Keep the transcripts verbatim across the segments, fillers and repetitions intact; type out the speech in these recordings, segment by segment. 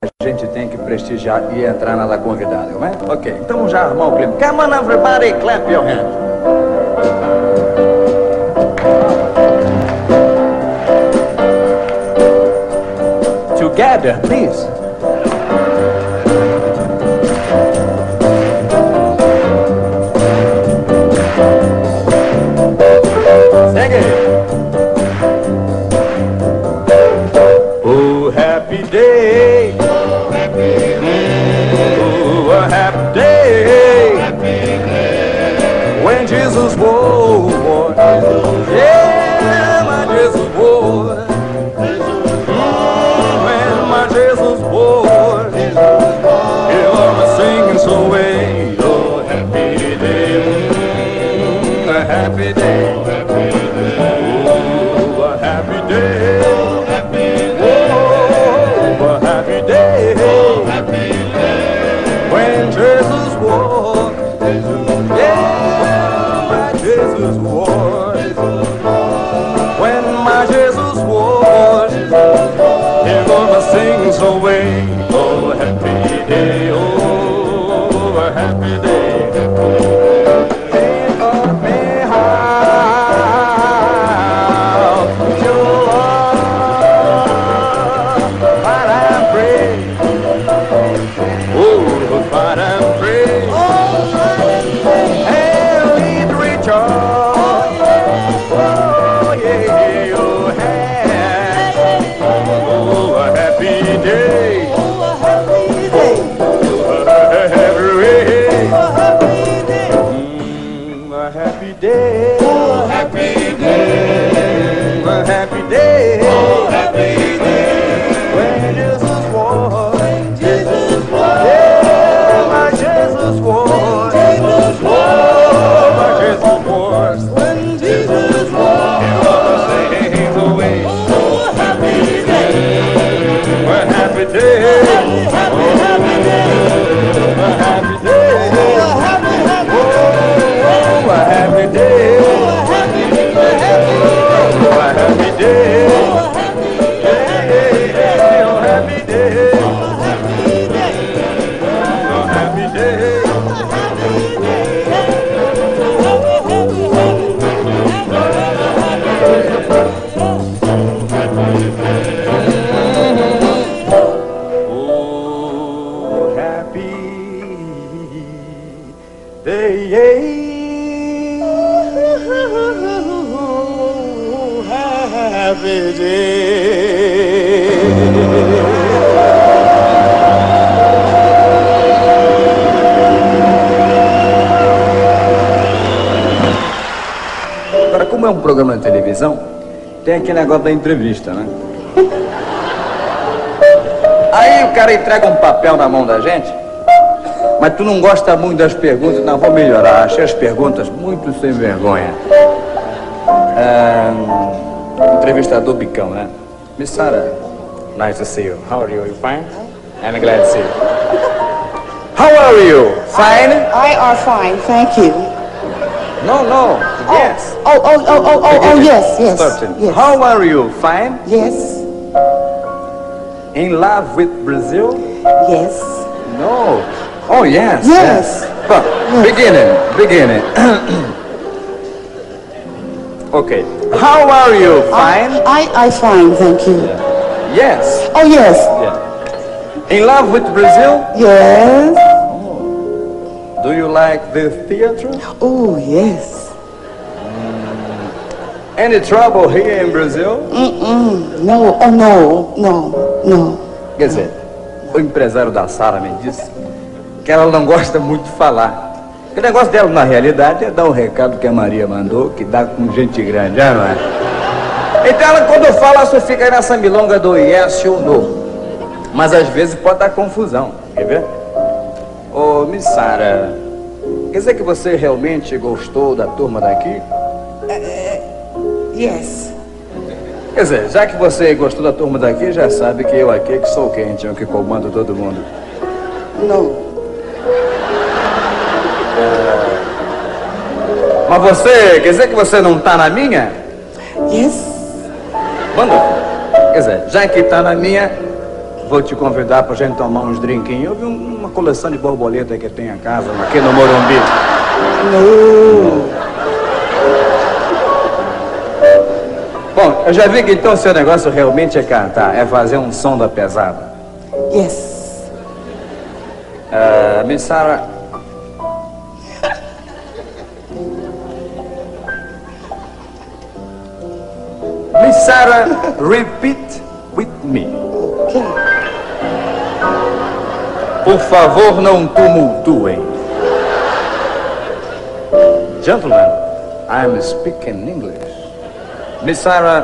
a gente tem que prestigiar e entrar na convidada, não é? Ok, então vamos já arrumar o clima. Come on, everybody, clap your hands. Together, please. Sing it. Oh, happy day. Oh, happy day. Oh, a happy day. Happy day. When Jesus was born. Yeah, my Jesus born. Mm, when my Jesus born. Yeah, I'm singing so way. Oh, happy day. Mm, a happy day. Oh, a happy day. When Jesus walked, yeah, my Jesus walked. When my Jesus walked, you're gonna sing so way. Oh, happy day, oh, a happy day. Think of me how you are, but I'm free. Oh, but I'm free. And lead rejoice. Oh, yeah, oh, hey. Oh, a happy day. Oh, a happy day. Oh, a happy day. Mm, a happy day. Oh, a happy day. A happy day. Oh, happy day. When Jesus walked. Agora, como é um programa de televisão, tem aquele negócio da entrevista, né? Aí o cara entrega um papel na mão da gente, mas tu não gosta muito das perguntas. Não, vou melhorar. Achei as perguntas muito sem vergonha. Um, entrevistador bicão, né? Miss Sarah, nice to see you. How are you? You fine? And glad to see you. How are you? Fine? I, I are fine, thank you. No, no. Oh, Yes. Oh, oh, oh, oh, oh, oh, yes, yes, yes. How are you? Fine? Yes. In love with Brazil? Yes. No. Oh, yes. Yes. yes. Well, yes. Beginning, beginning. Okay. How are you? Fine? I, I, I fine, thank you. Yeah. Yes. Oh, yes. Yeah. In love with Brazil? Yes. Oh. Do you like the theater? Oh, yes. Any trouble here in Brazil? Mm-mm. No, oh, no, no, no. Quer dizer, o empresário da Sara me disse que ela não gosta muito de falar. O negócio dela, na realidade, é dar um recado que a Maria mandou, que dá com gente grande, já não é? Então ela, quando fala, ela só fica aí nessa milonga do yes ou no. Mas às vezes pode dar confusão, quer ver? Ô, Miss Sara, quer dizer que você realmente gostou da turma daqui? Yes. Quer dizer, já que você gostou da turma daqui, já sabe que eu aqui que sou quente, eu que comando todo mundo. Não. Mas você, quer dizer que você não tá na minha? Yes. Manda. Quer dizer, já que tá na minha, vou te convidar pra gente tomar uns drinquinhos. Eu vi um- uma coleção de borboleta que tem em casa, aqui no Morumbi. No. Bom, eu já vi que então seu negócio realmente é cantar, é fazer um som da pesada. Yes. Uh, Miss Sarah... Miss Sarah, repeat with me. Okay. Por favor, não tumultuem. Gentlemen, I am speaking English. Miss Sarah,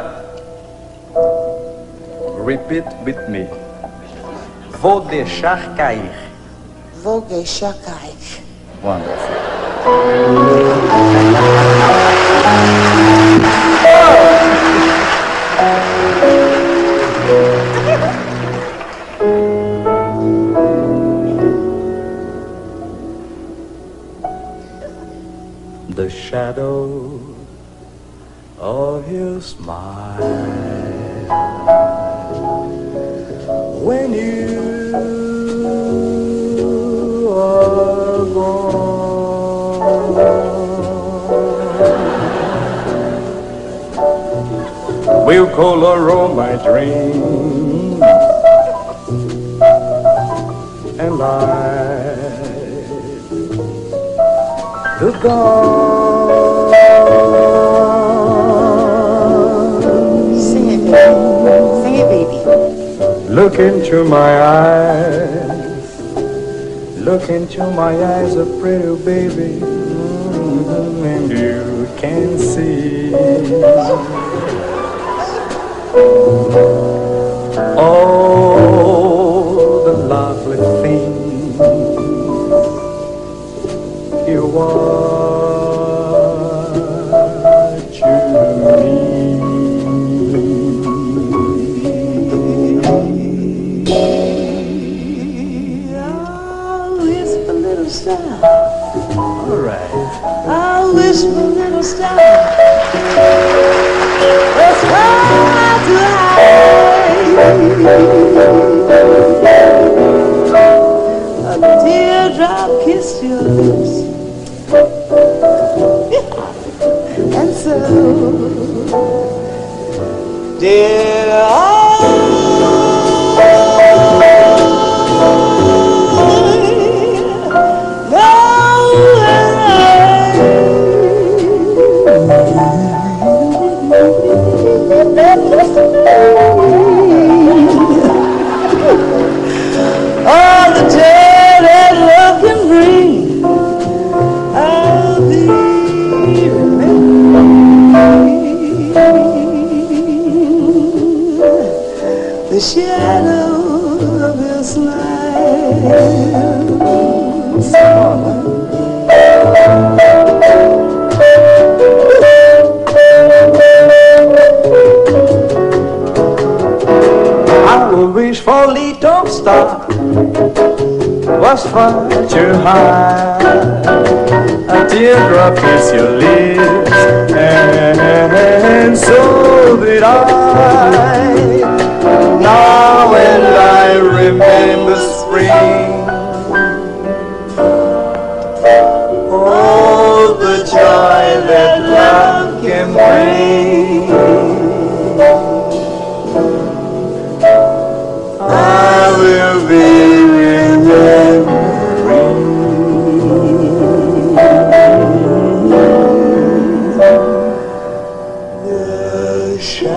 repeat with me. Vou deixar cair. Vou deixar cair. Wonderful. The shadow of your smile when you are gone will color all my dreams and light the dawn. Sing it, baby. Sing it, baby. Look into my eyes, look into my eyes, a pretty baby, mm, and you can see all the lovely things you want to me. I'll whisper, little star. All right. I'll whisper, little star. It's hard to hide. A teardrop kissed your lips, and so, dear, I all the joy that love can bring, I'll be remembering the shadow of your smile. I will wish for a little star was far too high. A teardrop kissed your lips, and so did I. Now when I remember spring, oh, the joy that love can bring, I will be remembering the shadow